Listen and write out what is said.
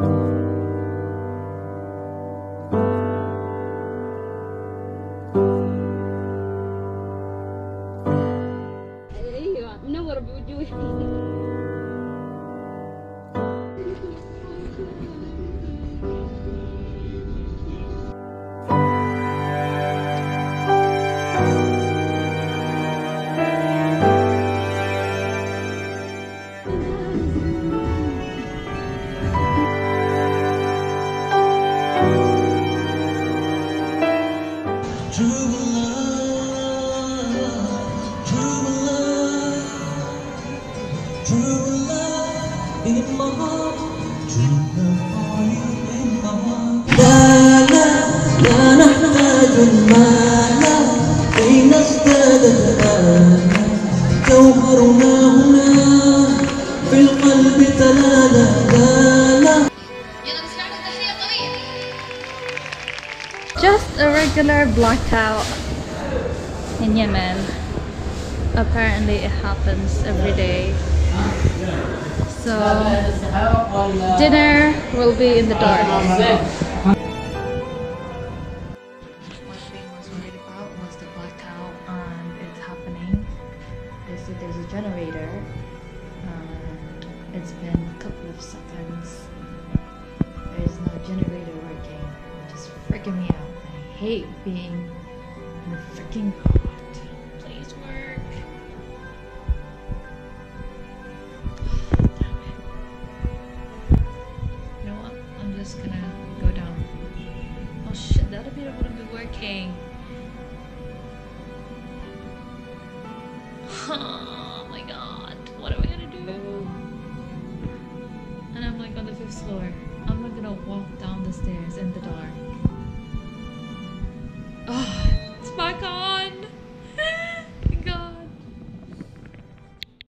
ايوه منور بوجوهي. لا لا نحتاج المال كي نزداد تلالا، جوهرنا هنا في القلب تلالا. لا Just a regular blackout in Yemen. Apparently it happens every day. So dinner will be in the dark. One thing I was worried about was the blackout and it's happening. They said there's a generator. It's been a couple of seconds. There's no generator working. Just freaking me out. I hate being in the freaking hot. Please work. Damn it. You know what? I'm just gonna go down. Oh shit, the other video wouldn't be working. Oh my god. What are we gonna do? And I'm like on the 5th floor. I'm not gonna walk down the stairs in the dark.